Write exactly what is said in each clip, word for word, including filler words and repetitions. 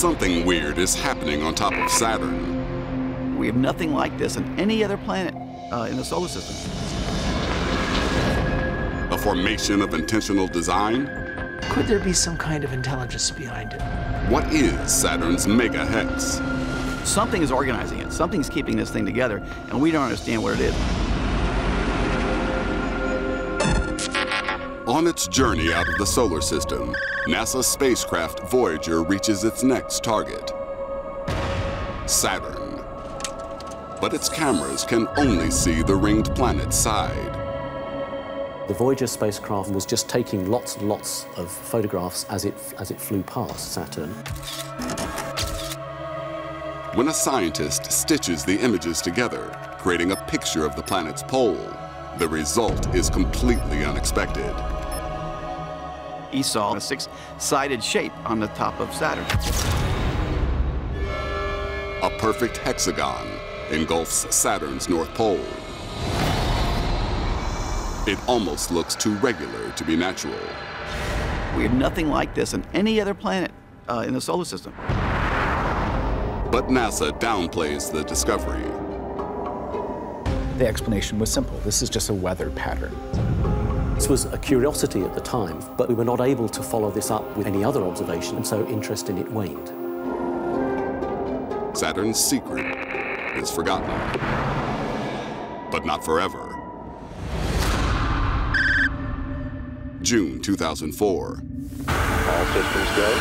Something weird is happening on top of Saturn. We have nothing like this on any other planet uh, in the solar system. A formation of intentional design? Could there be some kind of intelligence behind it? What is Saturn's mega hex? Something is organizing it. Something's keeping this thing together, and we don't understand what it is. On its journey out of the solar system, NASA's spacecraft Voyager reaches its next target, Saturn. But its cameras can only see the ringed planet's side. The Voyager spacecraft was just taking lots and lots of photographs as it, as it flew past Saturn. When a scientist stitches the images together, creating a picture of the planet's pole, the result is completely unexpected. He saw a six-sided shape on the top of Saturn. A perfect hexagon engulfs Saturn's North Pole. It almost looks too regular to be natural. We have nothing like this on any other planet uh, in the solar system. But NASA downplays the discovery. The explanation was simple. This is just a weather pattern. This was a curiosity at the time, but we were not able to follow this up with any other observation, and so interest in it waned. Saturn's secret is forgotten, but not forever. June two thousand four. All systems go.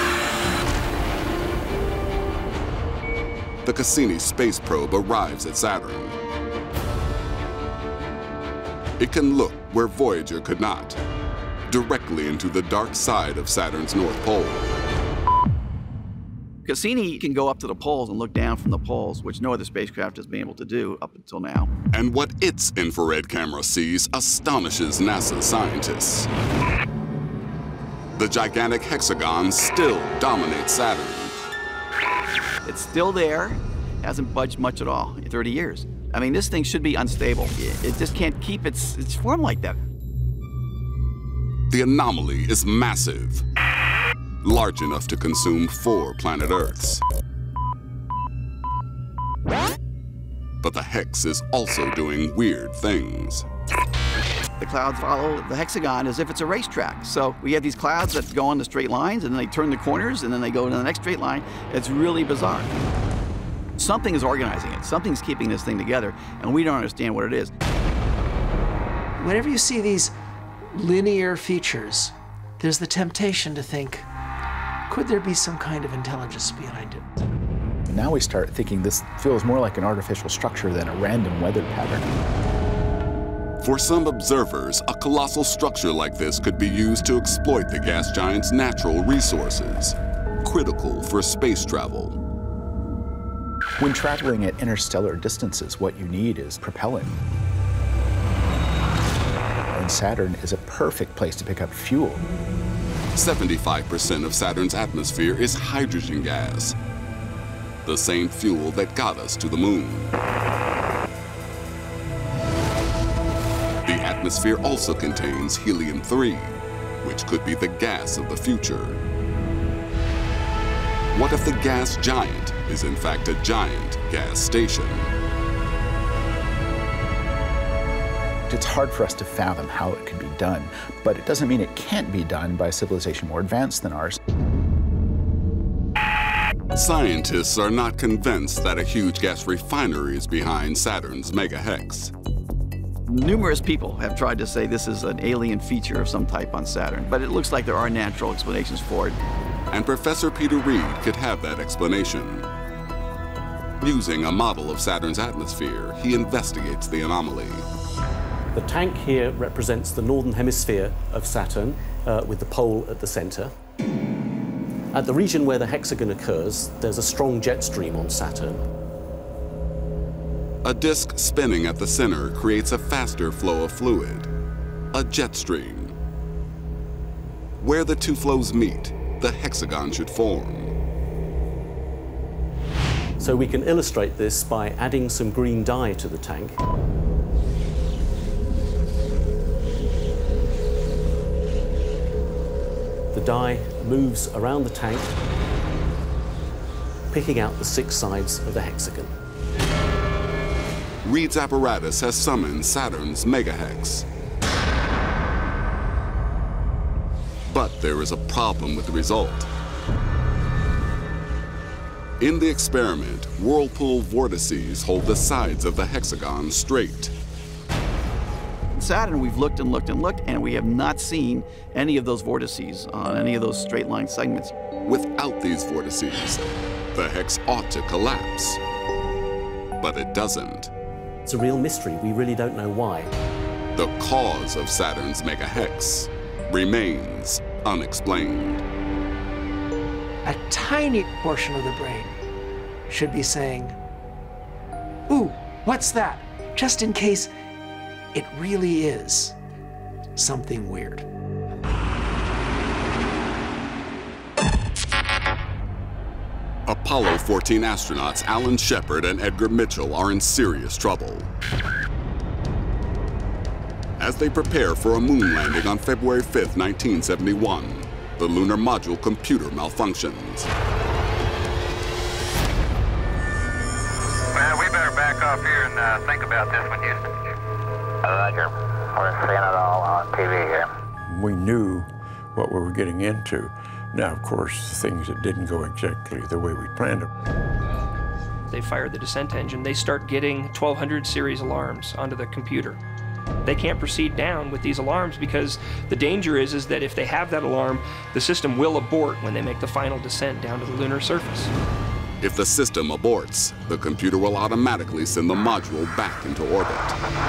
The Cassini space probe arrives at Saturn. It can look where Voyager could not, directly into the dark side of Saturn's North Pole. Cassini can go up to the poles and look down from the poles, which no other spacecraft has been able to do up until now. And what its infrared camera sees astonishes NASA scientists. The gigantic hexagon still dominates Saturn. It's still there, hasn't budged much at all in thirty years. I mean, this thing should be unstable. It just can't keep its, its form like that. The anomaly is massive, large enough to consume four planet Earths. But the hex is also doing weird things. The clouds follow the hexagon as if it's a racetrack. So we have these clouds that go on the straight lines, and then they turn the corners, and then they go to the next straight line. It's really bizarre. Something is organizing it. Something's keeping this thing together, and we don't understand what it is. Whenever you see these linear features, there's the temptation to think, could there be some kind of intelligence behind it? Now we start thinking this feels more like an artificial structure than a random weather pattern. For some observers, a colossal structure like this could be used to exploit the gas giant's natural resources, critical for space travel. When traveling at interstellar distances, what you need is propellant. And Saturn is a perfect place to pick up fuel. seventy-five percent of Saturn's atmosphere is hydrogen gas, the same fuel that got us to the moon. The atmosphere also contains helium three, which could be the gas of the future. What if the gas giant is in fact a giant gas station? It's hard for us to fathom how it could be done, but it doesn't mean it can't be done by a civilization more advanced than ours. Scientists are not convinced that a huge gas refinery is behind Saturn's mega hex. Numerous people have tried to say this is an alien feature of some type on Saturn, but it looks like there are natural explanations for it. And Professor Peter Reed could have that explanation. Using a model of Saturn's atmosphere, he investigates the anomaly. The tank here represents the northern hemisphere of Saturn, uh, with the pole at the center. At the region where the hexagon occurs, there's a strong jet stream on Saturn. A disk spinning at the center creates a faster flow of fluid, a jet stream. Where the two flows meet, the hexagon should form. So we can illustrate this by adding some green dye to the tank. The dye moves around the tank picking out the six sides of the hexagon. Reed's apparatus has summoned Saturn's megahex. But there is a problem with the result. In the experiment, whirlpool vortices hold the sides of the hexagon straight. Saturn, we've looked and looked and looked, and we have not seen any of those vortices on any of those straight line segments. Without these vortices, the hex ought to collapse. But it doesn't. It's a real mystery. We really don't know why. The cause of Saturn's megahex remains unexplained. A tiny portion of the brain should be saying, ooh, what's that? Just in case it really is something weird. Apollo fourteen astronauts Alan Shepard and Edgar Mitchell are in serious trouble. As they prepare for a moon landing on February fifth, nineteen seventy-one, the lunar module computer malfunctions. Well, we better back off here and uh, think about this one, Houston. Roger. We're seeing it all on T V here. We knew what we were getting into. Now, of course, things that didn't go exactly the way we planned them. They fire the descent engine. They start getting twelve hundred series alarms onto the computer. They can't proceed down with these alarms because the danger is, is that if they have that alarm, the system will abort when they make the final descent down to the lunar surface. If the system aborts, the computer will automatically send the module back into orbit.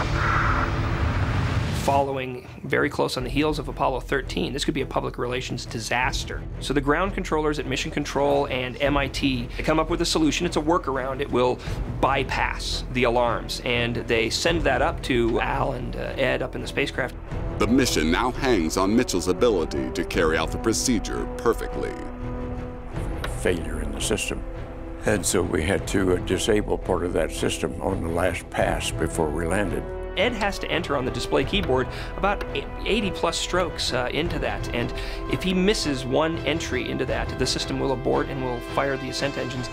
Following very close on the heels of Apollo thirteen, this could be a public relations disaster. So the ground controllers at Mission Control and M I T they come up with a solution. It's a workaround. It will bypass the alarms, and they send that up to Al and uh, Ed up in the spacecraft. The mission now hangs on Mitchell's ability to carry out the procedure perfectly. Failure in the system. And so we had to uh, disable part of that system on the last pass before we landed. Ed has to enter on the display keyboard about eighty plus strokes uh, into that, and if he misses one entry into that, the system will abort and will fire the ascent engines.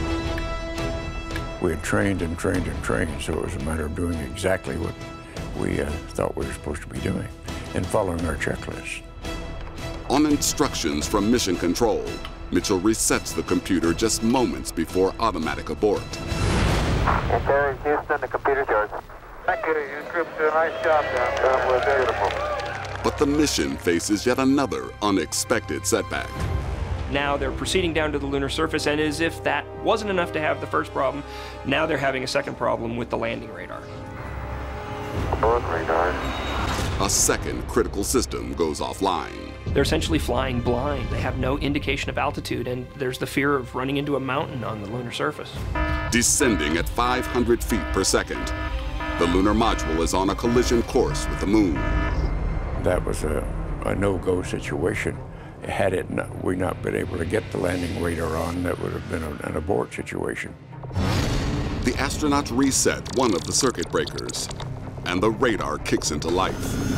We had trained and trained and trained, so it was a matter of doing exactly what we uh, thought we were supposed to be doing and following our checklist. On instructions from Mission Control, Mitchell resets the computer just moments before automatic abort. Okay, Houston, the computer's yours. Thank you. You troops did a nice job down there. That was beautiful. But the mission faces yet another unexpected setback. Now they're proceeding down to the lunar surface, and as if that wasn't enough to have the first problem, now they're having a second problem with the landing radar. Board radar. A second critical system goes offline. They're essentially flying blind. They have no indication of altitude, and there's the fear of running into a mountain on the lunar surface. Descending at five hundred feet per second, the lunar module is on a collision course with the moon. That was a, a no-go situation. Had it not, we not been able to get the landing radar on, that would have been a, an abort situation. The astronauts reset one of the circuit breakers, and the radar kicks into life.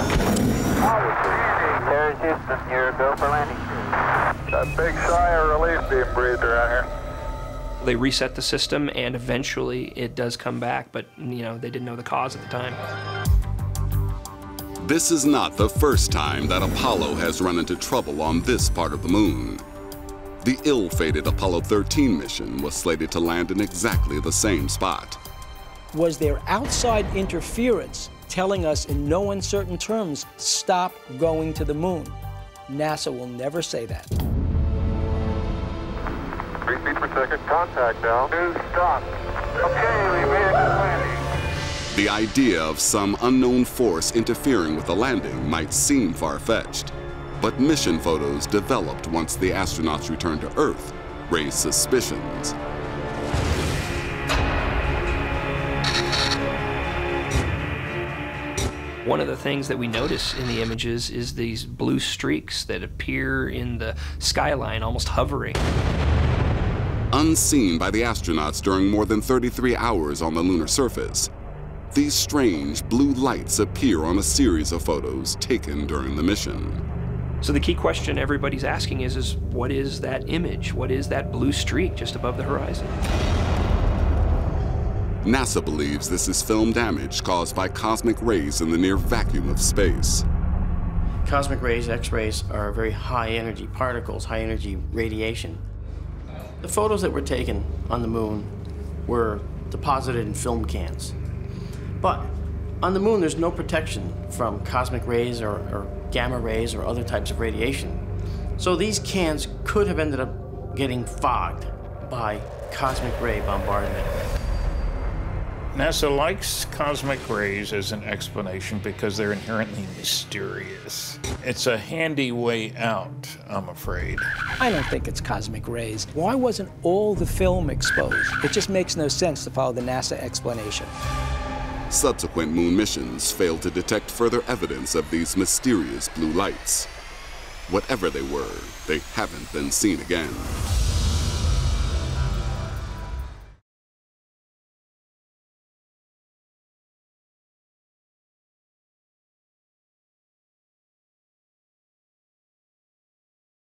There's Houston, you're go for landing. A big sigh of relief being breathed around here. They reset the system, and eventually it does come back, but you know, they didn't know the cause at the time. This is not the first time that Apollo has run into trouble on this part of the moon. The ill-fated Apollo thirteen mission was slated to land in exactly the same spot. Was there outside interference telling us in no uncertain terms, stop going to the moon? NASA will never say that. Three feet per second, contact now. Two, stop. Okay, we made a good landing. The idea of some unknown force interfering with the landing might seem far-fetched, but mission photos developed once the astronauts returned to Earth raised suspicions. One of the things that we notice in the images is these blue streaks that appear in the skyline, almost hovering. Unseen by the astronauts during more than thirty-three hours on the lunar surface, these strange blue lights appear on a series of photos taken during the mission. So the key question everybody's asking is, is what is that image? What is that blue streak just above the horizon? NASA believes this is film damage caused by cosmic rays in the near vacuum of space. Cosmic rays, X-rays, are very high-energy particles, high-energy radiation. The photos that were taken on the moon were deposited in film cans. But on the moon, there's no protection from cosmic rays or, or gamma rays or other types of radiation. So these cans could have ended up getting fogged by cosmic ray bombardment. NASA likes cosmic rays as an explanation because they're inherently mysterious. It's a handy way out, I'm afraid. I don't think it's cosmic rays. Why wasn't all the film exposed? It just makes no sense to follow the NASA explanation. Subsequent moon missions failed to detect further evidence of these mysterious blue lights. Whatever they were, they haven't been seen again.